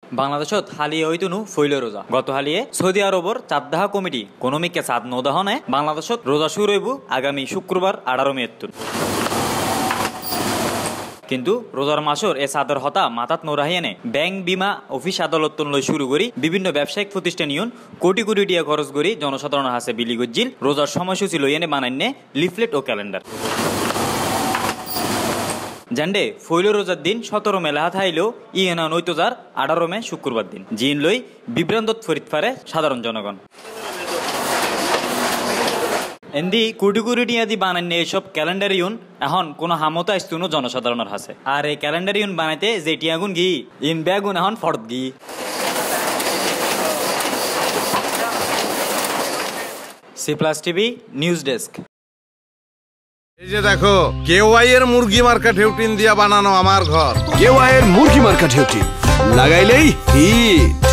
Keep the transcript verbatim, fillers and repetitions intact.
বাংলাদেশত হালিয়ে হইতনু ফইল রোজা গত হালিয়ে সৌদি আরবর চাঁদদাহা কমিটি কোনোমিককে চাঁদ নদাহনে বাংলাদেশত রোজা শুরু হইব আগামী শুক্রবার আঠারো মে এত্তুন কিন্তু রোজার মাসর এ চাঁদর হতা মাতাত নোরাহিয়ানে ব্যাংক বিমা অফিস আদালত লই শুরু করি বিভিন্ন ব্যবসায়িক প্রতিষ্ঠান ইউন কোটি কোটি টিয়া খরচ করি জনসাধারণের হাসে বিলি গজ্জিল রোজার সময়সূচি লইয়ানে বানাইনে লিফলেট ও ক্যালেন্ডার জান্ডে ফইল রোজার দিন সতেরো মে লাহাত হাইলেও ইয়েনা নৈতজার আঠারো মে শুক্রবার দিন জিন লই বিভ্রান্তত ফরিদ ফারে সাধারণ জনগণ এন্দি কোটি কোটি টিয়া দি বানাইনে এসব ক্যালেন্ডার ইউন এখন কোনো হামতা ইস্তুনো জনসাধারণের হাসে আর এই ক্যালেন্ডার ইউন বানাইতে যে টিয়াগুন গি ইন ব্যাগুন এখন ফরত গি C plus TV news desk. এই যে দেখো কেওয়াই এর মুরগি মার্কা ঢেউটিন দিয়া বানানো আমার ঘর। কেওয়াই এর মুরগি মার্কা ঢেউটিন লাগাইলেই হিট।